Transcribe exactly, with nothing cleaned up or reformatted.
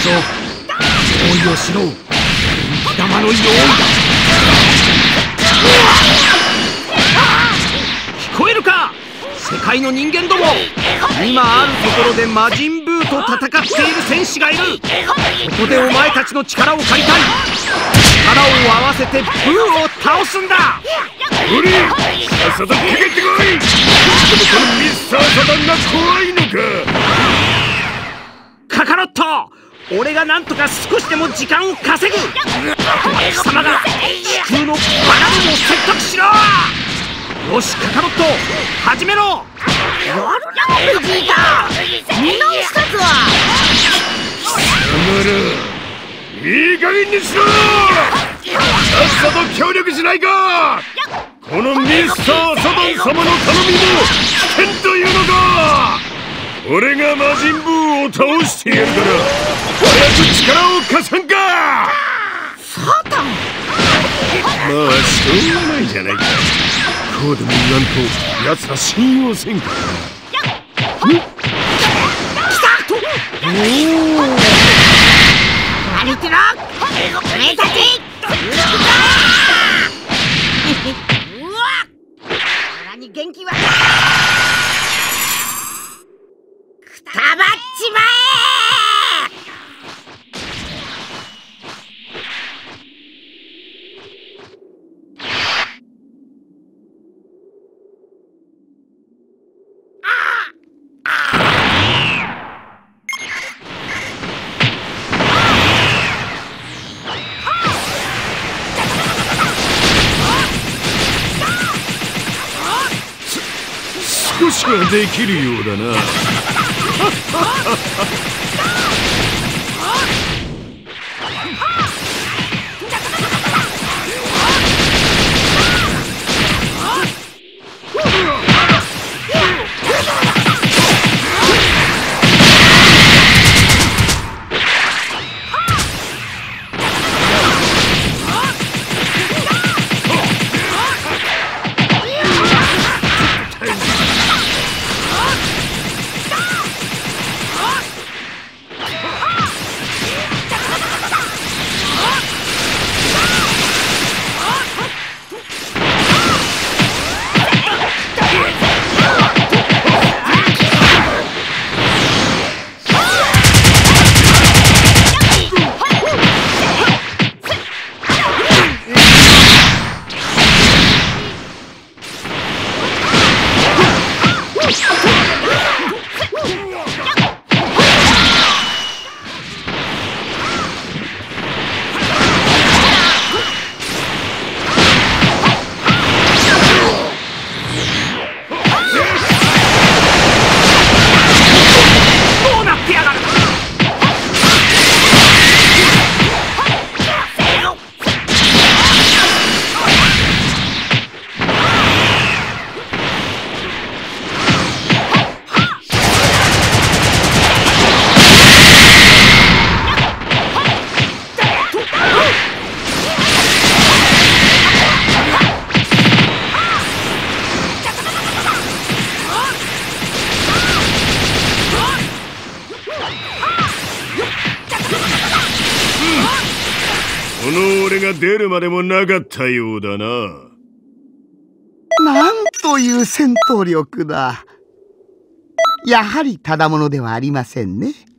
ぞ。用意をしろ。元気玉の用意だ。聞こえるか、世界の人間ども。今あるところで魔人ブーと戦っている戦士がいる。ここでお前たちの力を借りたい。力を合わせてブーを倒すんだ。 おり、さっさとかけてこい。でもこのミスターサダンが怖いのか。 カカロット、俺がなんとか少しでも時間を稼ぐ。あとは貴様が地球のバナナを説得しろ。よし、カカロット、始めろ。 やるな、ベジータ。見直したぞ。 やめろ。いい加減にしろ。さっさと協力しないか。このミスターサダン様の頼みも危険というのか。俺が魔人ブーを倒してやるから早く力を貸さんか。 サタン。 まあしょうがないじゃないか。こうでも言わんと奴ら信用せんからな。 来た。おお。何言ってろ。おめえたち。うわ。さらに元気は。くたばっちまえ。 少しはできるようだな。この俺が出るまでもなかったようだな。 なんという戦闘力だ。やはりただものではありませんね。